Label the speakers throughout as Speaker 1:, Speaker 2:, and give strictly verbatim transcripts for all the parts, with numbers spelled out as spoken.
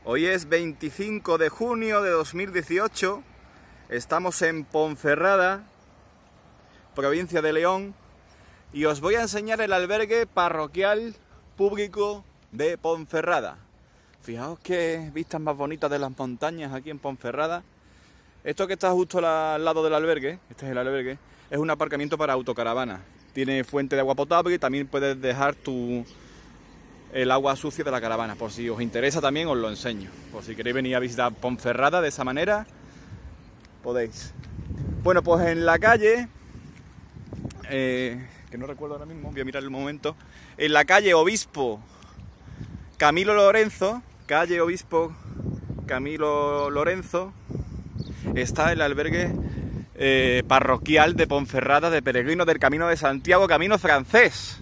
Speaker 1: Hoy es veinticinco de junio de dos mil dieciocho, estamos en Ponferrada, provincia de León, y os voy a enseñar el albergue parroquial público de Ponferrada. Fijaos qué vistas más bonitas de las montañas aquí en Ponferrada. Esto que está justo al lado del albergue, este es el albergue, es un aparcamiento para autocaravanas. Tiene fuente de agua potable y también puedes dejar tu, el agua sucia de la caravana. Por si os interesa también os lo enseño. Por si queréis venir a visitar Ponferrada de esa manera, podéis. Bueno, pues en la calle, eh, que no recuerdo ahora mismo, voy a mirar el momento. En la calle Obispo Camilo Lorenzo, calle Obispo Camilo Lorenzo, está el albergue eh, parroquial de Ponferrada de peregrinos del Camino de Santiago, camino francés.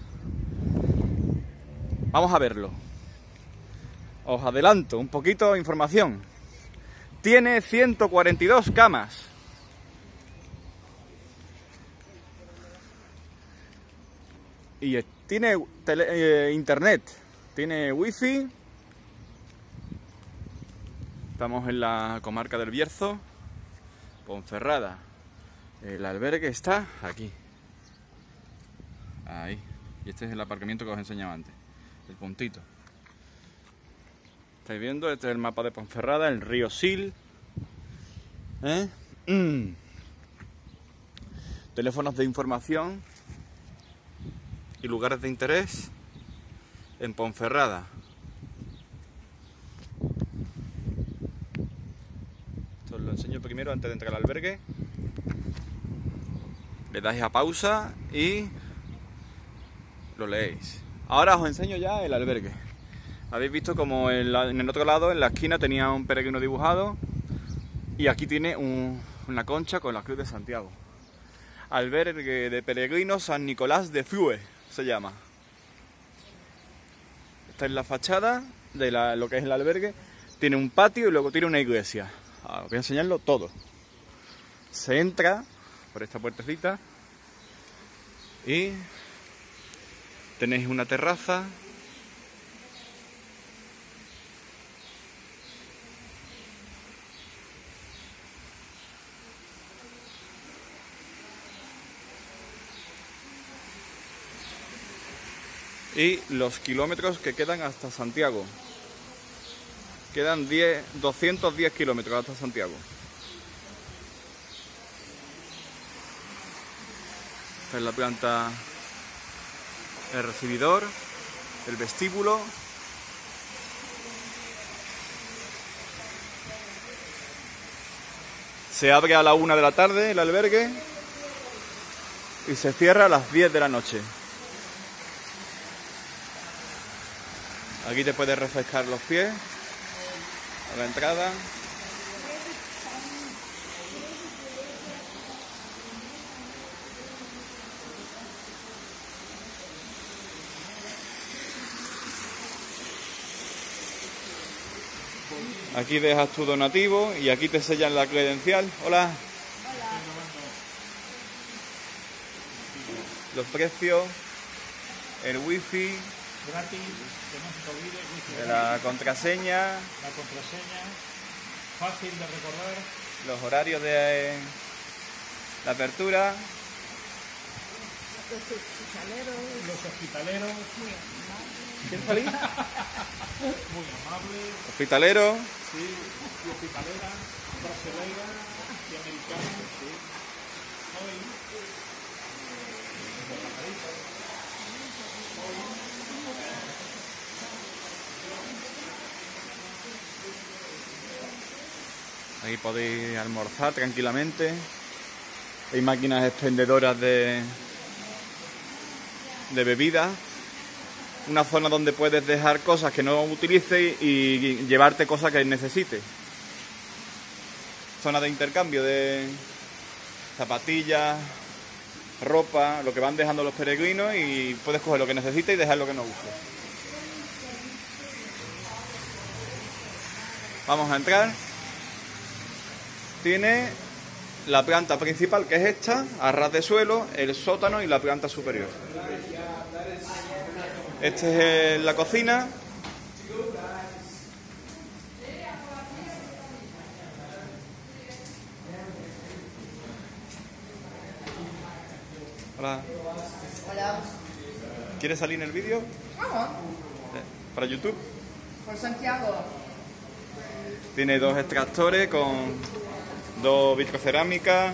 Speaker 1: Vamos a verlo. Os adelanto un poquito de información. Tiene ciento cuarenta y dos camas. Y tiene tele, eh, internet, tiene wifi. Estamos en la comarca del Bierzo, Ponferrada. El albergue está aquí. Ahí. Y este es el aparcamiento que os enseñaba antes. El puntito. ¿Estáis viendo? Este es el mapa de Ponferrada, el río Sil. ¿Eh? Mm. Teléfonos de información y lugares de interés en Ponferrada. Esto os lo enseño primero antes de entrar al albergue. Le dais a pausa y lo leéis. Ahora os enseño ya el albergue. Habéis visto como en, la, en el otro lado, en la esquina, tenía un peregrino dibujado. Y aquí tiene un, una concha con la Cruz de Santiago. Albergue de peregrinos San Nicolás de Flue se llama. Esta es la fachada de la, lo que es el albergue. Tiene un patio y luego tiene una iglesia. Ahora os voy a enseñarlo todo. Se entra por esta puertecita y tenéis una terraza. Y los kilómetros que quedan hasta Santiago. Quedan diez, doscientos diez kilómetros hasta Santiago. Esta es la planta, el recibidor, el vestíbulo. Se abre a la una de la tarde el albergue y se cierra a las diez de la noche. Aquí te puedes refrescar los pies a la entrada. Aquí dejas tu donativo y aquí te sellan la credencial. Hola. Hola. Los precios, el wifi.
Speaker 2: Gratis, que no se te olvide, wifi
Speaker 1: la contraseña,
Speaker 2: la contraseña, fácil de recordar,
Speaker 1: los horarios de la apertura,
Speaker 3: los hospitaleros,
Speaker 2: los hospitaleros,
Speaker 3: muy amables.
Speaker 1: ¿Quién salí?
Speaker 2: muy amables,
Speaker 1: Hospitalero,
Speaker 2: sí, y hospitalera, brasileira y americana, sí. Hoy,
Speaker 1: ahí podéis almorzar tranquilamente. Hay máquinas expendedoras de, de bebidas. Una zona donde puedes dejar cosas que no utilices y llevarte cosas que necesites. Zona de intercambio de zapatillas, ropa, lo que van dejando los peregrinos, y puedes coger lo que necesites y dejar lo que no uses. Vamos a entrar. Tiene la planta principal, que es esta, a ras de suelo, el sótano y la planta superior. Esta es la cocina. Hola.
Speaker 3: Hola.
Speaker 1: ¿Quieres salir en el vídeo?
Speaker 3: Vamos.
Speaker 1: Eh, ¿Para YouTube?
Speaker 3: Por Santiago.
Speaker 1: Tiene dos extractores con dos vitrocerámicas.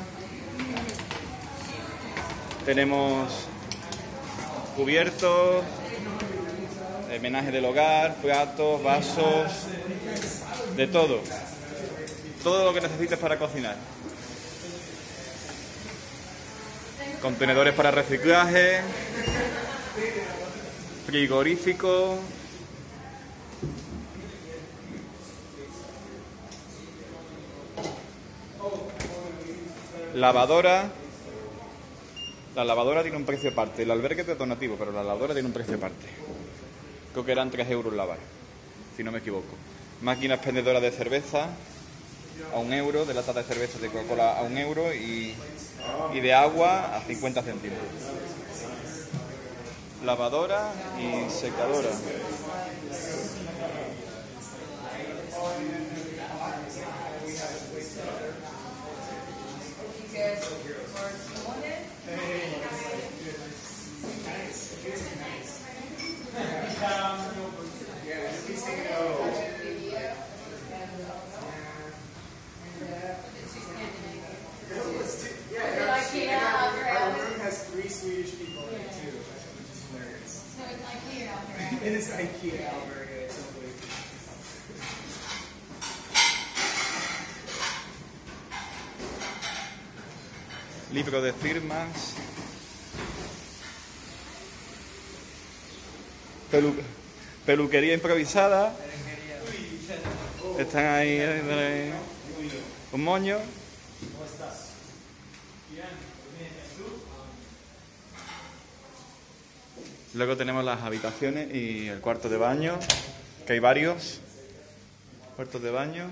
Speaker 1: Tenemos cubiertos, menaje del hogar, platos, vasos, de todo. Todo lo que necesites para cocinar. Contenedores para reciclaje, frigorífico, lavadora. La lavadora tiene un precio aparte. El albergue es de donativo, pero la lavadora tiene un precio aparte. Creo que eran tres euros lavar, si no me equivoco. Máquina expendedora de cerveza a un euro, de lata de cerveza de Coca-Cola a un euro y, y de agua a cincuenta céntimos. Lavadora y secadora.
Speaker 4: It is IKEA albergue, totally.
Speaker 1: Libro de firmas. Pelu peluquería improvisada. Están ahí eh, un moño.
Speaker 4: ¿Cómo estás? Bien, bien, ¿tú?
Speaker 1: Luego tenemos las habitaciones y el cuarto de baño, que hay varios cuartos de baño.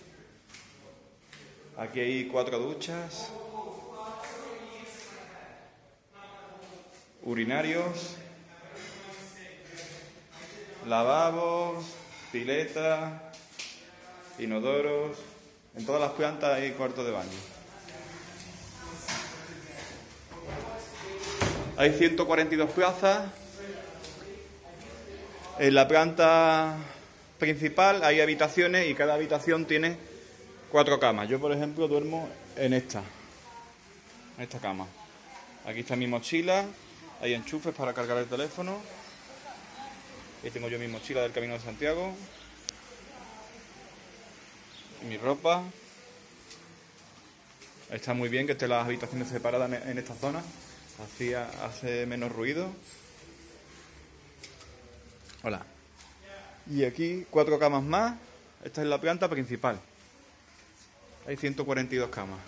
Speaker 1: Aquí hay cuatro duchas, urinarios, lavabos, piletas, inodoros. En todas las plantas hay cuartos de baño. Hay ciento cuarenta y dos plazas. En la planta principal hay habitaciones y cada habitación tiene cuatro camas. Yo, por ejemplo, duermo en esta, en esta cama. Aquí está mi mochila, hay enchufes para cargar el teléfono. Aquí tengo yo mi mochila del Camino de Santiago. Y mi ropa. Está muy bien que estén las habitaciones separadas en esta zona. Así hace menos ruido. Hola. Y aquí cuatro camas más. Esta es la planta principal. Hay ciento cuarenta y dos camas.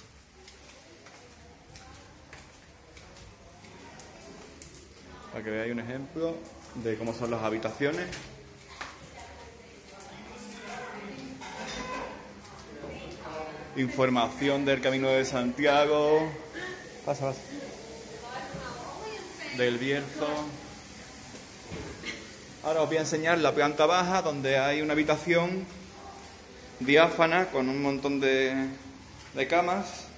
Speaker 1: Para que veáis un ejemplo de cómo son las habitaciones. Información del Camino de Santiago. Pasa, pasa. Del Bierzo. Ahora os voy a enseñar la planta baja, donde hay una habitación diáfana con un montón de, de camas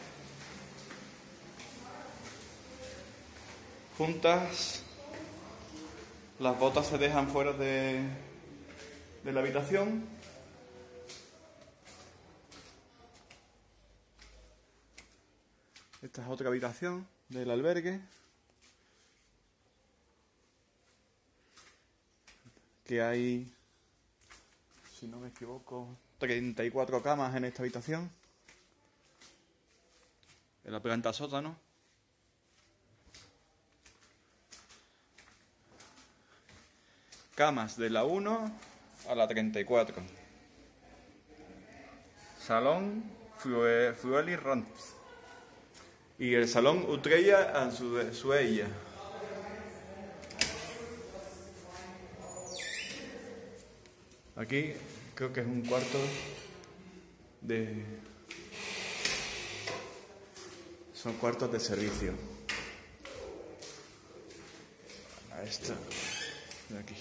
Speaker 1: juntas. Las botas se dejan fuera de, de la habitación. Esta es otra habitación del albergue, que hay, si no me equivoco, treinta y cuatro camas en esta habitación, en la planta sótano. Camas de la uno a la treinta y cuatro. Salón Frueli Ramps. Y el salón Utreya en su, Suella. Aquí creo que es un cuarto de... Son cuartos de servicio. A esta de aquí.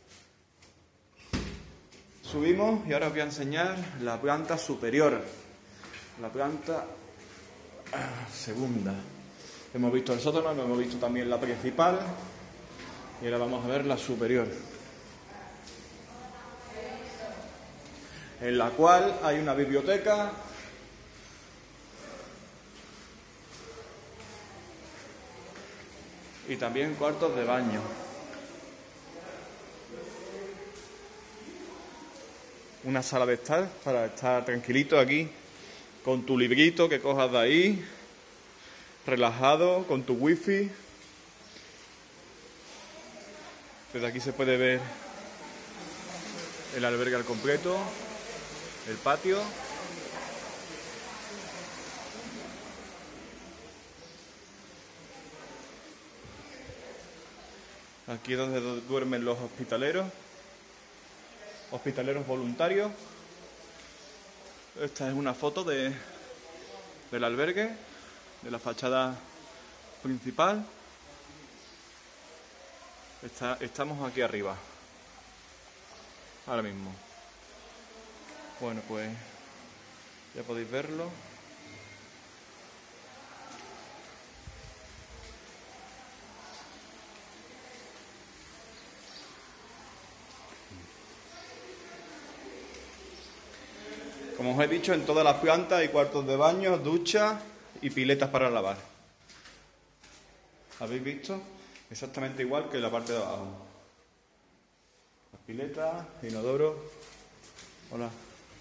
Speaker 1: Subimos y ahora os voy a enseñar la planta superior. La planta segunda. Hemos visto el sótano, hemos visto también la principal y ahora vamos a ver la superior, en la cual hay una biblioteca y también cuartos de baño. Una sala de estar para estar tranquilito aquí con tu librito que cojas de ahí, relajado, con tu wifi. Desde aquí se puede ver el albergue al completo, el patio. Aquí es donde duermen los hospitaleros, hospitaleros voluntarios. Esta es una foto de, del albergue, de la fachada principal. Está, estamos aquí arriba, ahora mismo. Bueno, pues ya podéis verlo. Como os he dicho, en todas las plantas hay cuartos de baño, duchas y piletas para lavar. ¿Habéis visto? Exactamente igual que en la parte de abajo. Las piletas, inodoro. Hola.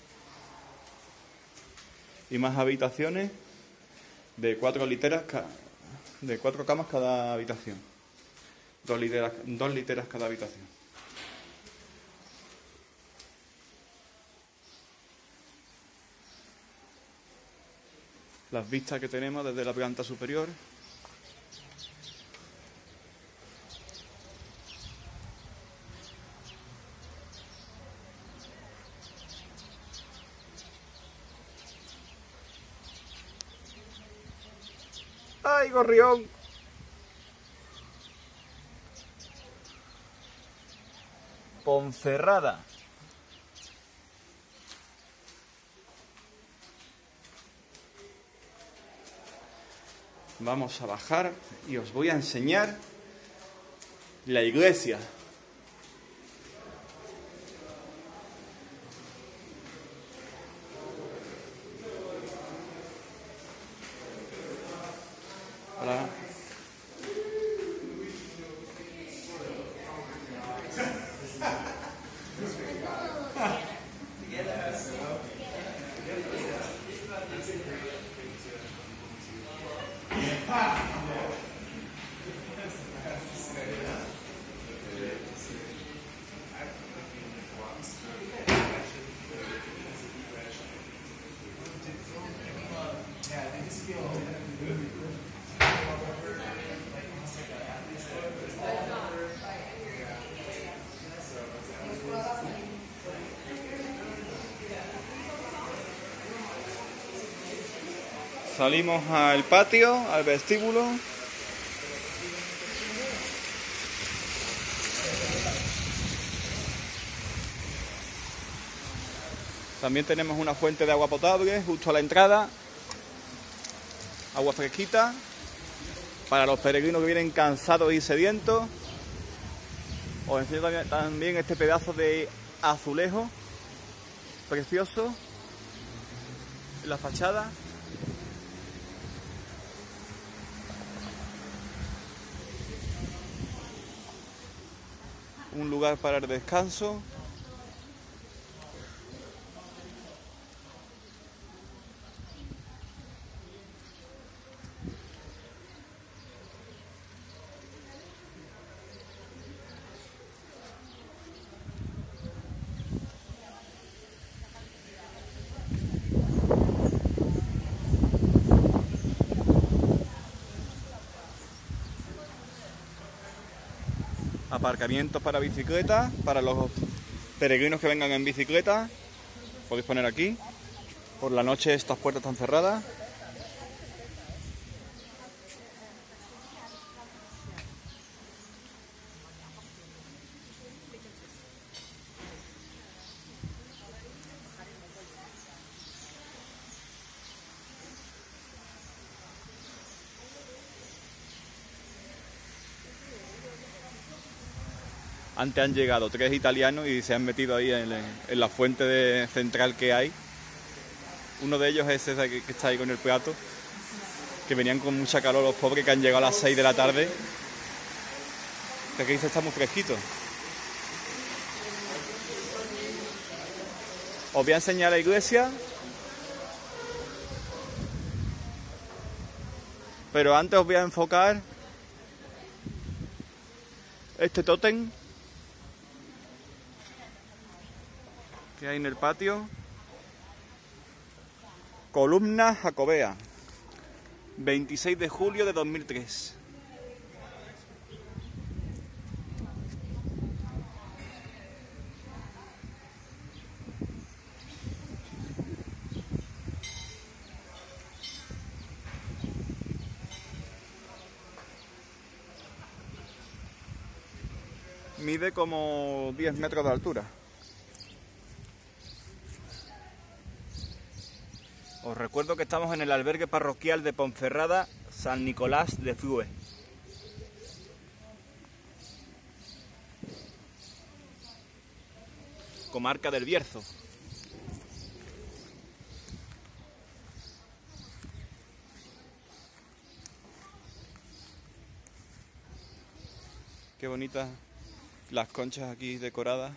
Speaker 1: Y más habitaciones de cuatro literas, de cuatro camas cada habitación. Dos literas, dos literas cada habitación. Las vistas que tenemos desde la planta superior. ¡Ay, gorrión! Ponferrada. Vamos a bajar y os voy a enseñar la iglesia. Hola. Salimos al patio, al vestíbulo. También tenemos una fuente de agua potable justo a la entrada. Agua fresquita para los peregrinos que vienen cansados y sedientos. Os enseño también este pedazo de azulejo precioso en la fachada. Un lugar para el descanso. Aparcamientos para bicicletas, para los peregrinos que vengan en bicicleta. Podéis poner aquí. Por la noche estas puertas están cerradas. Antes han llegado tres italianos y se han metido ahí en, en la fuente de central que hay. Uno de ellos es ese que está ahí con el plato, que venían con mucha calor los pobres, que han llegado a las seis de la tarde. Que aquí dice está muy fresquito. Os voy a enseñar la iglesia. Pero antes os voy a enfocar este tótem que hay en el patio. Columna jacobea, veintiséis de julio de dos mil tres. Mide como diez metros de altura. Os recuerdo que estamos en el albergue parroquial de Ponferrada, San Nicolás de Flue. Comarca del Bierzo. Qué bonitas las conchas aquí decoradas.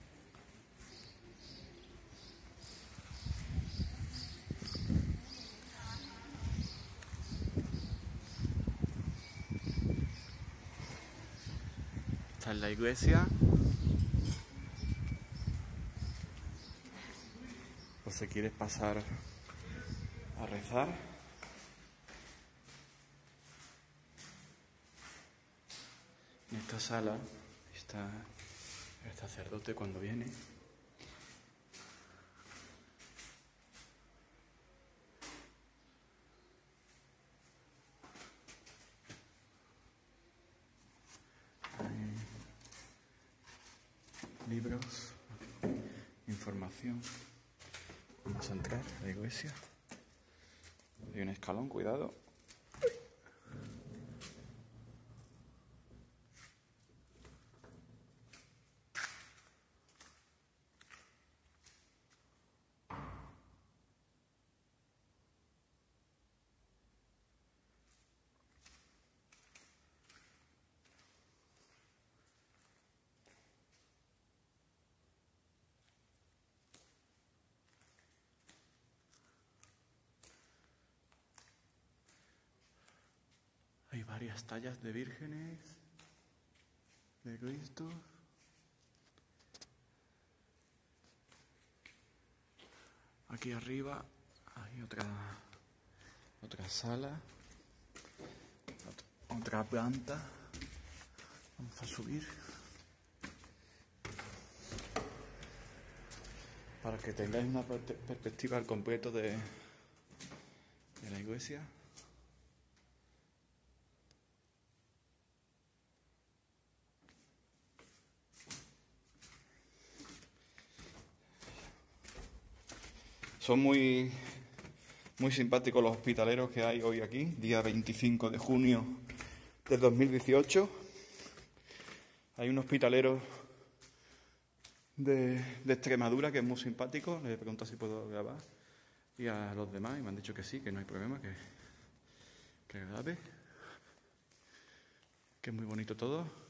Speaker 1: Esta es la iglesia. Pues si quieres pasar a rezar. En esta sala está el sacerdote cuando viene. Hay libros, información. Vamos a entrar a la iglesia. Hay un escalón, cuidado. Hay varias tallas de vírgenes, de Cristo. Aquí arriba hay otra, otra sala, otra, otra planta. Vamos a subir para que tengáis una perspectiva al completo de, de la iglesia. Son muy, muy simpáticos los hospitaleros que hay hoy aquí, día veinticinco de junio de dos mil dieciocho. Hay un hospitalero de, de Extremadura que es muy simpático, le he preguntado si puedo grabar, y a los demás, y me han dicho que sí, que no hay problema, que, que grabe, que es muy bonito todo.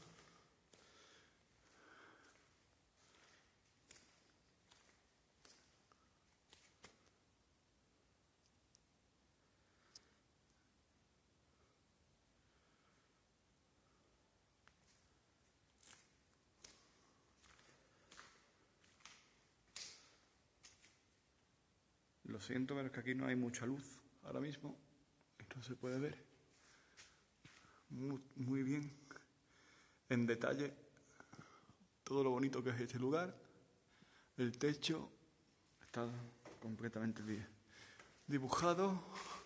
Speaker 1: Lo siento, pero es que aquí no hay mucha luz ahora mismo. No se puede ver muy, muy bien, en detalle, todo lo bonito que es este lugar. El techo está completamente dibujado.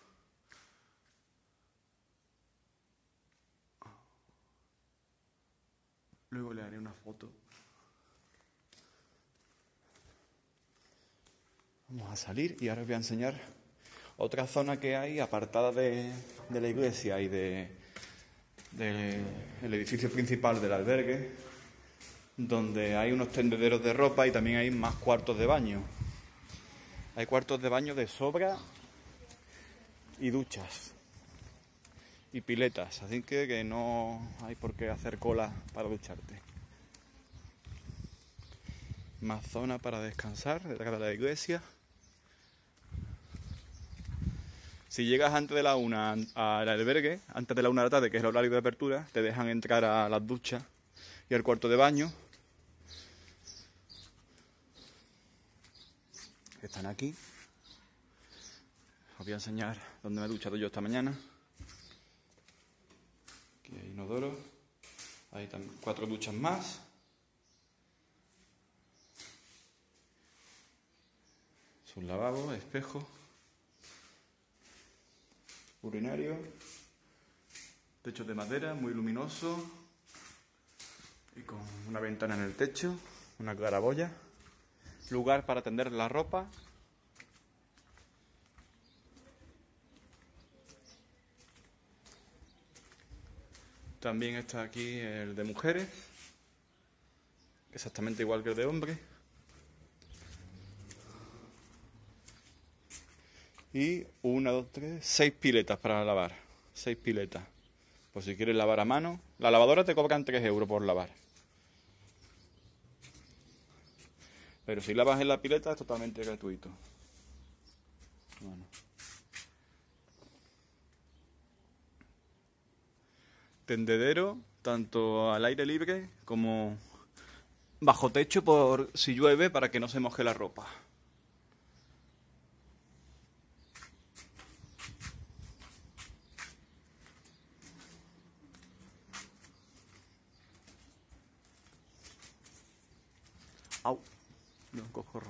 Speaker 1: Luego le haré una foto. Vamos a salir y ahora os voy a enseñar otra zona que hay apartada de, de la iglesia y de, de el edificio principal del albergue. donde hay unos tendederos de ropa y también hay más cuartos de baño. Hay cuartos de baño de sobra y duchas y piletas, así que, que no hay por qué hacer cola para ducharte. Más zona para descansar detrás de la iglesia. Si llegas antes de la una al albergue, antes de la una de la tarde, que es el horario de apertura, te dejan entrar a las duchas y al cuarto de baño. Están aquí. Os voy a enseñar dónde me he duchado yo esta mañana. Aquí hay inodoro. Hay también cuatro duchas más. Es un lavabo, espejo, urinario, techo de madera muy luminoso y con una ventana en el techo, una claraboya, lugar para tender la ropa. También está aquí el de mujeres, exactamente igual que el de hombres. Y una, dos, tres, seis piletas para lavar. Seis piletas. Por si quieres lavar a mano. La lavadora te cobran tres euros por lavar. Pero si lavas en la pileta es totalmente gratuito. Bueno. Tendedero, tanto al aire libre como bajo techo por si llueve para que no se moje la ropa. Au, no, cocorrón.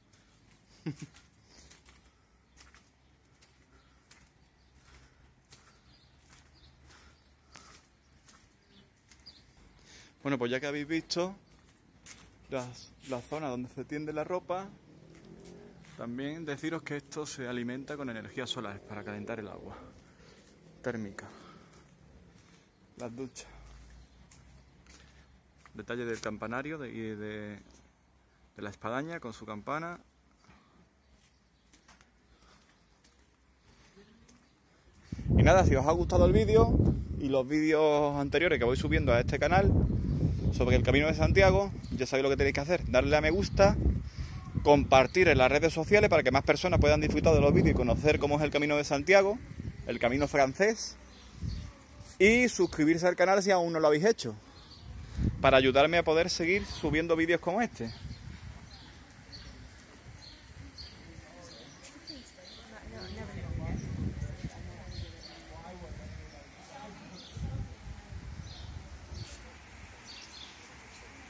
Speaker 1: Bueno, pues ya que habéis visto las, la zona donde se tiende la ropa, también deciros que esto se alimenta con energía solar para calentar el agua térmica. Las duchas. Detalle del campanario de, de, de la espadaña con su campana. Y nada, si os ha gustado el vídeo y los vídeos anteriores que voy subiendo a este canal sobre el Camino de Santiago, ya sabéis lo que tenéis que hacer: darle a me gusta, compartir en las redes sociales para que más personas puedan disfrutar de los vídeos y conocer cómo es el Camino de Santiago, el camino francés, y suscribirse al canal si aún no lo habéis hecho, para ayudarme a poder seguir subiendo vídeos como este.